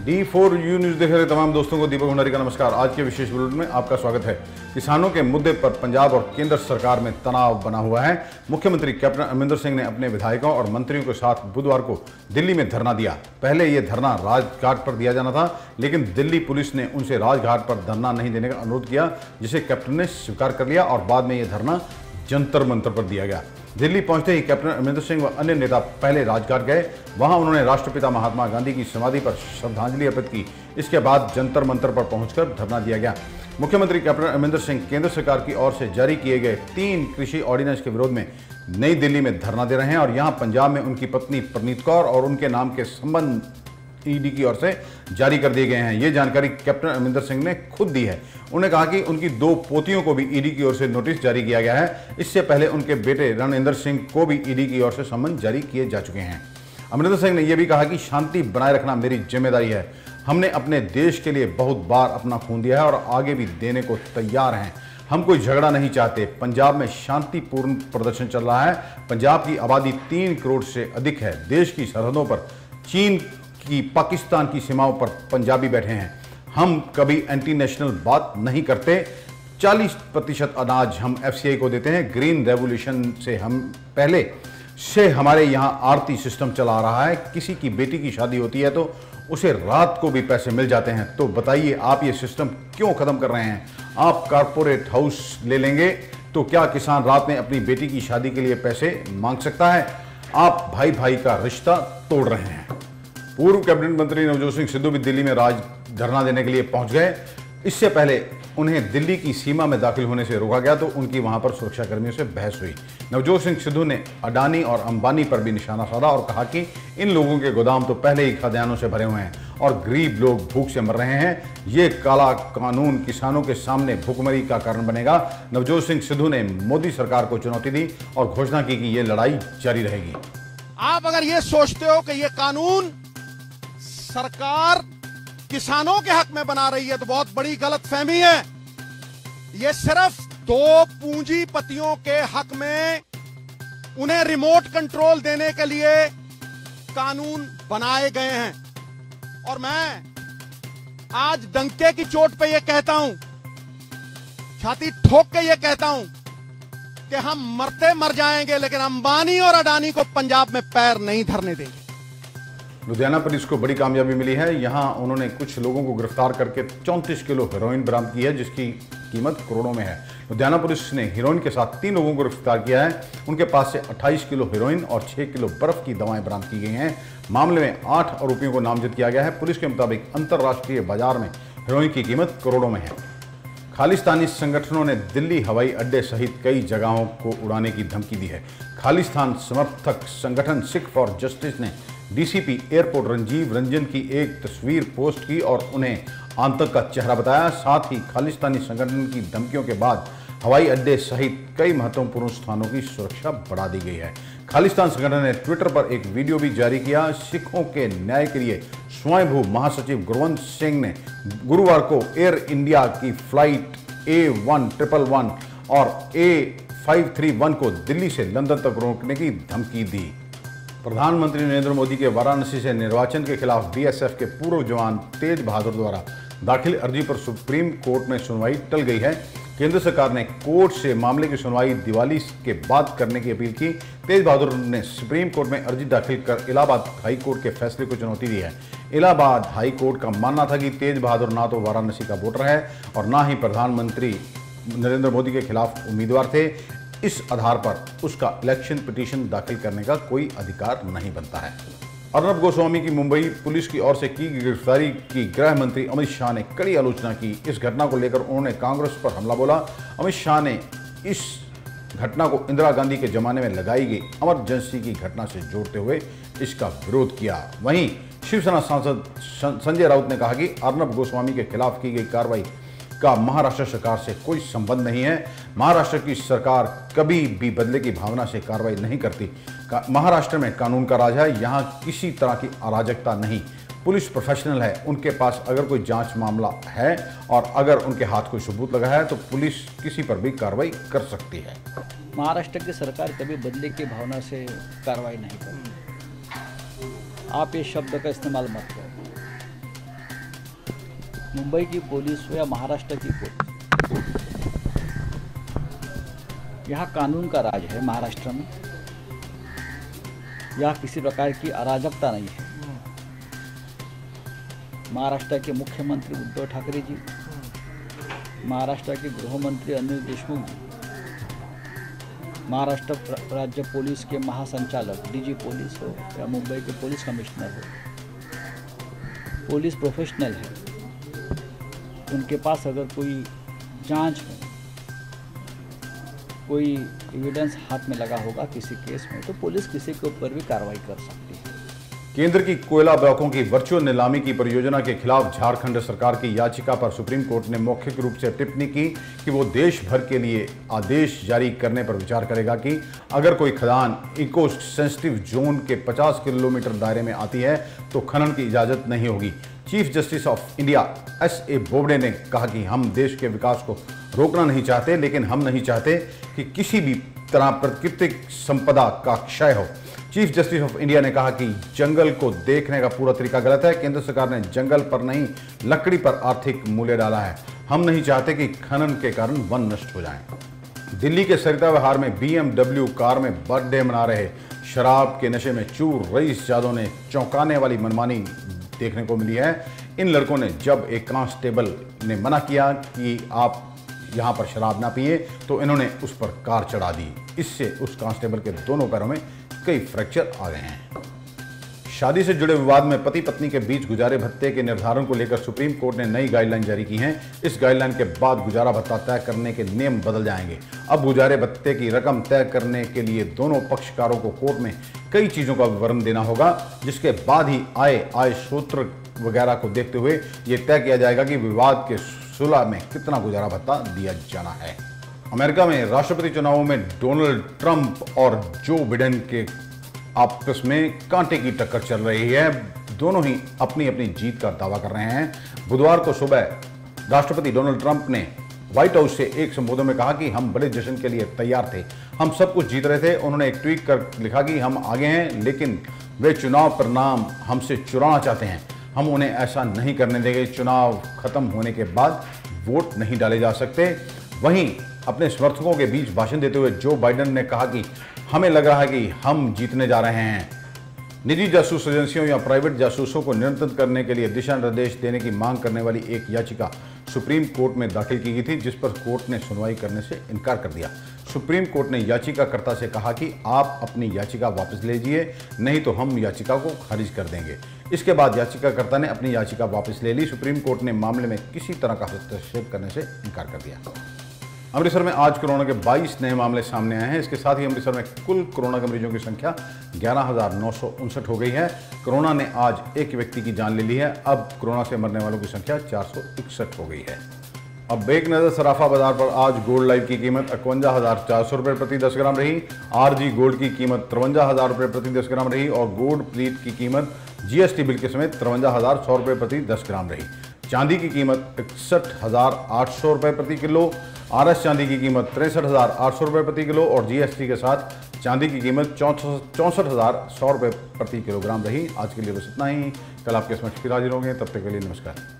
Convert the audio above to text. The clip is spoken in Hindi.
D4 यू न्यूज देख रहे तमाम दोस्तों को दीपक भंडारी का नमस्कार। आज के विशेष बुलेटिन में आपका स्वागत है। किसानों के मुद्दे पर पंजाब और केंद्र सरकार में तनाव बना हुआ है। मुख्यमंत्री कैप्टन अमरिंदर सिंह ने अपने विधायकों और मंत्रियों के साथ बुधवार को दिल्ली में धरना दिया। पहले ये धरना राजघाट पर दिया जाना था, लेकिन दिल्ली पुलिस ने उनसे राजघाट पर धरना नहीं देने का अनुरोध किया, जिसे कैप्टन ने स्वीकार कर लिया और बाद में ये धरना जंतर मंतर पर दिया गया। दिल्ली पहुंचते ही कैप्टन अमरिंदर सिंह व अन्य नेता पहले राजघाट गए। वहां उन्होंने राष्ट्रपिता महात्मा गांधी की समाधि पर श्रद्धांजलि अर्पित की। इसके बाद जंतर मंतर पर पहुंचकर धरना दिया गया। मुख्यमंत्री कैप्टन अमरिंदर सिंह केंद्र सरकार की ओर से जारी किए गए 3 कृषि ऑर्डिनेंस के विरोध में नई दिल्ली में धरना दे रहे हैं और यहां पंजाब में उनकी पत्नी परनीत कौर और उनके नाम के संबंध ईडी की ओर से जारी कर दिए गए हैं। ये जानकारी कैप्टन अमरिंदर सिंह ने खुद दी है। उन्होंने कहा कि उनकी 2 पोतियों को भी ईडी की ओर से नोटिस जारी किया गया है। इससे पहले उनके बेटे रणेंद्र सिंह को भी ईडी की ओर से सम्मन जारी किए जा चुके हैं। अमरिंदर सिंह ने यह भी कहा कि शांति बनाए रखना मेरी जिम्मेदारी है। हमने अपने देश के लिए बहुत बार अपना खून दिया है और आगे भी देने को तैयार हैं। हम कोई झगड़ा नहीं चाहते। पंजाब में शांतिपूर्ण प्रदर्शन चल रहा है। पंजाब की आबादी 3 करोड़ से अधिक है। देश की सरहदों पर चीन की पाकिस्तान की सीमाओं पर पंजाबी बैठे हैं। हम कभी एंटी नेशनल बात नहीं करते। 40% अनाज हम एफसीआई को देते हैं। ग्रीन रेवोल्यूशन से हम पहले से हमारे यहाँ आरती सिस्टम चला रहा है। किसी की बेटी की शादी होती है तो उसे रात को भी पैसे मिल जाते हैं। तो बताइए आप ये सिस्टम क्यों खत्म कर रहे हैं? आप कारपोरेट हाउस ले लेंगे तो क्या किसान रात में अपनी बेटी की शादी के लिए पैसे मांग सकता है? आप भाई भाई का रिश्ता तोड़ रहे हैं। पूर्व कैबिनेट मंत्री नवजोत सिंह सिद्धू भी दिल्ली में धरना देने के लिए पहुंच गए। इससे पहले उन्हें दिल्ली की सीमा में दाखिल होने से रोका गया तो उनकी वहां पर सुरक्षाकर्मियों से बहस हुई। नवजोत सिंह सिद्धू ने अडानी और अंबानी पर भी निशाना साधा और कहा कि इन लोगों के गोदाम तो पहले ही खाद्यान्नों से भरे हुए हैं और गरीब लोग भूख से मर रहे हैं। ये काला कानून किसानों के सामने भूखमरी का कारण बनेगा। नवजोत सिंह सिद्धू ने मोदी सरकार को चुनौती दी और घोषणा की कि ये लड़ाई जारी रहेगी। आप अगर ये सोचते हो कि ये कानून सरकार किसानों के हक में बना रही है तो बहुत बड़ी गलतफहमी है। ये सिर्फ 2 पूंजीपतियों के हक में उन्हें रिमोट कंट्रोल देने के लिए कानून बनाए गए हैं। और मैं आज डंके की चोट पे ये कहता हूं, छाती ठोक के ये कहता हूं कि हम मरते मर जाएंगे, लेकिन अंबानी और अडानी को पंजाब में पैर नहीं धरने देंगे। लुधियाना पुलिस को बड़ी कामयाबी मिली है। यहां उन्होंने कुछ लोगों को गिरफ्तार करके 34 किलो हेरोइन बरामद की है, जिसकी कीमत करोड़ों में है। लुधियाना पुलिस ने हेरोइन के साथ 3 लोगों को गिरफ्तार किया है। उनके पास से 28 किलो हेरोइन और 6 किलो बर्फ की दवाएं बरामद की गई हैं। मामले में 8 आरोपियों को नामजद किया गया है। पुलिस के मुताबिक अंतर्राष्ट्रीय बाजार में हेरोइन की कीमत करोड़ों में है। खालिस्तानी संगठनों ने दिल्ली हवाई अड्डे सहित कई जगहों को उड़ाने की धमकी दी है। खालिस्तान समर्थक संगठन सिख फॉर जस्टिस ने डीसीपी एयरपोर्ट राजीव रंजन की एक तस्वीर पोस्ट की और उन्हें आतंक का चेहरा बताया। साथ ही खालिस्तानी संगठन की धमकियों के बाद हवाई अड्डे सहित कई महत्वपूर्ण स्थानों की सुरक्षा बढ़ा दी गई है। खालिस्तान संगठन ने ट्विटर पर एक वीडियो भी जारी किया। सिखों के न्याय के लिए स्वयंभू महासचिव गुरवंत सिंह ने गुरुवार को एयर इंडिया की फ्लाइट A1111 और A531 को दिल्ली से लंदन तक रोकने की धमकी दी। प्रधानमंत्री नरेंद्र मोदी के वाराणसी से निर्वाचन के खिलाफ बीएसएफ के पूर्व जवान तेज बहादुर द्वारा दाखिल अर्जी पर सुप्रीम कोर्ट में सुनवाई टल गई है। केंद्र सरकार ने कोर्ट से मामले की सुनवाई दिवाली के बाद करने की अपील की। तेज बहादुर ने सुप्रीम कोर्ट में अर्जी दाखिल कर इलाहाबाद हाई कोर्ट के फैसले को चुनौती दी है। इलाहाबाद हाई कोर्ट का मानना था कि तेज बहादुर ना तो वाराणसी का वोटर है और ना ही प्रधानमंत्री नरेंद्र मोदी के खिलाफ उम्मीदवार थे। इस आधार पर उसका इलेक्शन पिटीशन दाखिल करने का कोई अधिकार नहीं बनता है। अर्नब गोस्वामी की मुंबई पुलिस की ओर से की गिरफ्तारी की गृह मंत्री अमित शाह ने कड़ी आलोचना की। इस घटना को लेकर उन्होंने कांग्रेस पर हमला बोला। अमित शाह ने इस घटना को इंदिरा गांधी के जमाने में लगाई गई इमरजेंसी की घटना से जोड़ते हुए इसका विरोध किया। वहीं शिवसेना सांसद संजय राउत ने कहा कि अर्नब गोस्वामी के खिलाफ की गई कार्रवाई का महाराष्ट्र सरकार से कोई संबंध नहीं है। महाराष्ट्र की सरकार कभी भी बदले की भावना से कार्रवाई नहीं करती। महाराष्ट्र में कानून का राज है। यहाँ किसी तरह की अराजकता नहीं। पुलिस प्रोफेशनल है। उनके पास अगर कोई जांच मामला है और अगर उनके हाथ कोई सबूत लगा है तो पुलिस किसी पर भी कार्रवाई कर सकती है। महाराष्ट्र की सरकार कभी बदले की भावना से कार्रवाई नहीं करती। आप ये शब्द का इस्तेमाल मत करें। मुंबई की पुलिस हो या महाराष्ट्र की पुलिस, यहाँ कानून का राज है। महाराष्ट्र में यहाँ किसी प्रकार की अराजकता नहीं है। महाराष्ट्र के मुख्यमंत्री उद्धव ठाकरे जी, महाराष्ट्र के गृह मंत्री अनिल देशमुख जी, महाराष्ट्र राज्य पुलिस के महासंचालक डीजी पुलिस हो या मुंबई के पुलिस कमिश्नर हो, पुलिस प्रोफेशनल है। उनके पास अगर कोई जांच में कोई एविडेंस हाथ में लगा होगा किसी केस में, तो पुलिस किसी के ऊपर भी कार्रवाई कर सकती है। केंद्र की कोयला ब्लॉकों की वर्चुअल नीलामी की परियोजना के खिलाफ झारखंड सरकार की याचिका पर सुप्रीम कोर्ट ने मौखिक रूप से टिप्पणी की कि वो देश भर के लिए आदेश जारी करने पर विचार करेगा कि अगर कोई खदान इको सेंसिटिव जोन के 50 किलोमीटर दायरे में आती है तो खनन की इजाजत नहीं होगी। Chief justice of India S A. Bobde ने कहा कि हम देश के विकास को रोकना नहीं चाहते, लेकिन हम नहीं चाहते कि किसी भी तरह प्राकृतिक संपदा का क्षय हो। चीफ जस्टिस ऑफ इंडिया ने कहा कि जंगल को देखने का पूरा तरीका गलत है। केंद्र सरकार ने जंगल पर नहीं, लकड़ी पर आर्थिक मूल्य डाला है। हम नहीं चाहते कि खनन के कारण वन नष्ट हो जाएं। दिल्ली के सरिता विहार में BMW कार में बर्थडे मना रहे शराब के नशे में चूर रईस यादव ने चौंकाने वाली मनमानी देखने को मिली है। इन लड़कों ने जब एक कांस्टेबल ने मना किया कि आप यहाँ पर शराब ना पिए, तो इन्होंने उस पर कार चढ़ा दी। इससे उस कांस्टेबल के दोनों पैरों में कई फ्रैक्चर आ गए हैं। शादी से जुड़े विवाद में पति पत्नी के बीच गुजारे भत्ते के निर्धारण को लेकर सुप्रीम कोर्ट ने नई गाइडलाइन जारी की है। इस गाइडलाइन के बाद गुजारा भत्ता तय करने के नियम बदल जाएंगे। अब गुजारे भत्ते की रकम तय करने के लिए दोनों पक्षकारों को कोर्ट में कई चीजों का विवरण देना होगा, जिसके बाद ही आय सूत्र वगैरह को देखते हुए यह तय किया जाएगा कि विवाद के सुलह में कितना गुजारा भत्ता दिया जाना है। अमेरिका में राष्ट्रपति चुनावों में डोनाल्ड ट्रंप और जो बिडेन के आपस में कांटे की टक्कर चल रही है। दोनों ही अपनी अपनी जीत का दावा कर रहे हैं। बुधवार को सुबह राष्ट्रपति डोनाल्ड ट्रंप ने व्हाइट हाउस से एक संबोधन में कहा कि हम बड़े जश्न के लिए तैयार थे, हम सब कुछ जीत रहे थे। उन्होंने एक ट्वीट कर लिखा कि हम आगे हैं, लेकिन वे चुनाव परिणाम हमसे चुराना चाहते हैं। हम उन्हें ऐसा नहीं करने देंगे। चुनाव खत्म होने के बाद वोट नहीं डाले जा सकते। वहीं अपने समर्थकों के बीच भाषण देते हुए जो बाइडेन ने कहा कि हमें लग रहा है कि हम जीतने जा रहे हैं। निजी जासूस एजेंसियों या प्राइवेट जासूसों को नियंत्रित करने के लिए दिशा निर्देश देने की मांग करने वाली एक याचिका सुप्रीम कोर्ट में दाखिल की गई थी, जिस पर कोर्ट ने सुनवाई करने से इनकार कर दिया। सुप्रीम कोर्ट ने याचिकाकर्ता से कहा कि आप अपनी याचिका वापस ले लीजिए, नहीं तो हम याचिका को खारिज कर देंगे। इसके बाद याचिकाकर्ता ने अपनी याचिका वापस ले ली। सुप्रीम कोर्ट ने मामले में किसी तरह का हस्तक्षेप करने से इनकार कर दिया। अमृतसर में आज कोरोना के 22 नए मामले सामने आए हैं। इसके साथ ही अमृतसर में कुल कोरोना के मरीजों की संख्या 11,959 हो गई है। कोरोना ने आज एक व्यक्ति की जान ले ली है। अब कोरोना से मरने वालों की संख्या 461 हो गई है। अब एक नज़र सराफा बाजार पर आज गोल्ड लाइव की कीमत 51,400 रुपये प्रति 10 ग्राम रही। RG गोल्ड की कीमत 53,000 रुपये प्रति 10 ग्राम रही और गोल्ड प्लेट की कीमत GST बिल के समेत 53,100 रुपये प्रति 10 ग्राम रही। चांदी की कीमत 61,800 रुपये प्रति किलो, RS चांदी की कीमत 63,800 रुपये प्रति किलो और GST के साथ चांदी की कीमत 64,100 रुपये प्रति किलोग्राम रही। आज के लिए बस इतना ही। कल आपके समक्ष फिर हाजिर होंगे। तब तक के लिए नमस्कार।